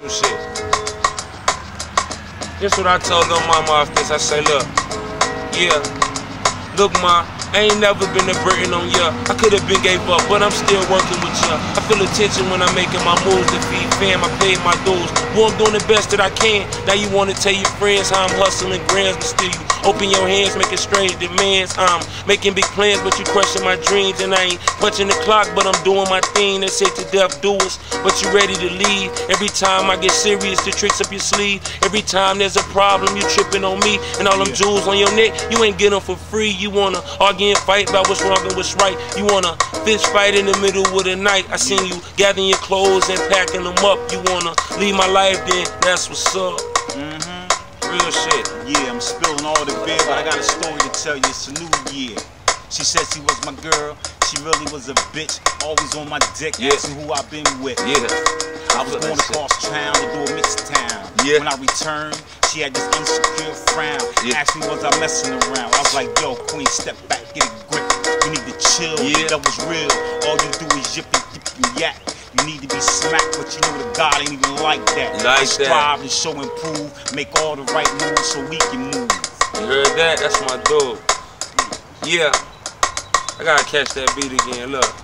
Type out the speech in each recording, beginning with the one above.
Shit. This what I told little mama off this. I say, look, yeah, look, ma, I ain't never been a burden on ya. I could've been gave up, but I'm still working with ya. I feel attention when I'm making my moves to feed fam. I paid my dues. Boy, I'm doing the best that I can. Now you wanna tell your friends how I'm hustling grams, but still you open your hands, making strange demands. I'm making big plans, but you question my dreams. And I ain't punching the clock, but I'm doing my thing. They say to death do us, but you ready to leave. Every time I get serious, the tricks up your sleeve. Every time there's a problem, you tripping on me. And all them jewels on your neck, you ain't get them for free. You wanna argue and fight about what's wrong and what's right. You wanna fist fight in the middle of the night. I seen you gathering your clothes and packing them up. You wanna leave my life, then that's what's up. Real shit. Yeah, I'm spilling all the beer, but I got a story to tell you. It's a new year. She said she was my girl. She really was a bitch. Always on my dick, asking who I've been with. I was going across town to do a mixed town. When I returned, she had this insecure frown. Asked me, was I messing around? I was like, yo, queen, step back, get a grip. You need to chill. That was real. All you do is yip and yak. You need to be smacked, but you know the God ain't even like that. Strive and show and prove, make all the right moves so we can move. You heard that? That's my dude. Yeah. I gotta catch that beat again. Look.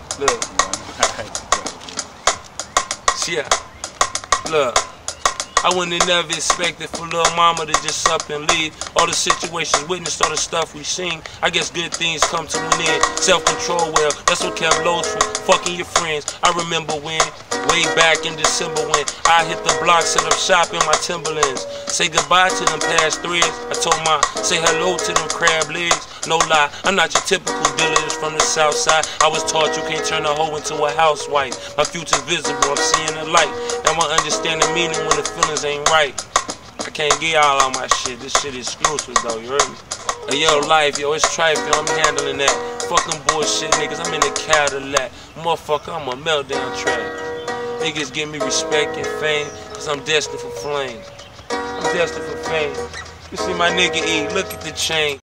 Yeah. Look. I wouldn't have never expected for little mama to just up and leave. All the situations, witnessed all the stuff we seen. I guess good things come to an end. Self-control, well, that's what kept loads from fucking your friends. I remember when, way back in December, when I hit the block, set up shop in my Timberlands. Say goodbye to them past threads. I told my, say hello to them crab legs. No lie, I'm not your typical dealer from the south side. I was taught you can't turn a hoe into a housewife. My future's visible, I'm seeing the light. Now I understand the meaning when the feelings ain't right. I can't get all my shit. This shit is exclusive though, you heard me? Hey, yo, life, yo, it's trife, yo, I'm handling that. Fucking bullshit, niggas, I'm in the Cadillac. Motherfucker, I'm a meltdown track. Niggas give me respect and fame, cause I'm destined for flames. I'm destined for fame. You see my nigga E, look at the chain.